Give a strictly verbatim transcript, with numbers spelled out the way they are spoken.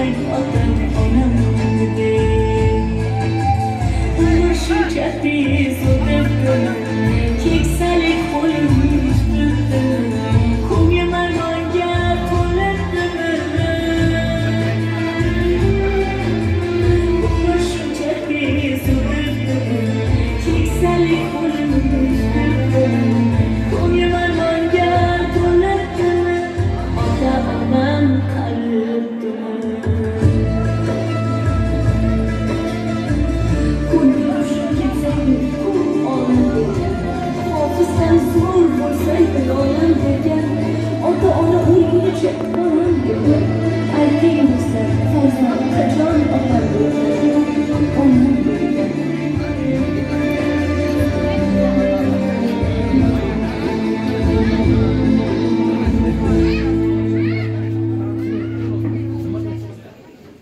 otam onam dedi. Umr shunchaki so'zibdi, keksalik qo'lim tutibdi, ko'nglim armonga to'libdi. Umr shunchaki so'zibdi, keksalik qo'lim tutibdi, ko'nglim armonga to'libdi. Ota onam qalbdi. Zo'r bo'lsa iloyim degan ota ona o'lguncha onam dedi. Ayting do'stlar, farzand qachon otam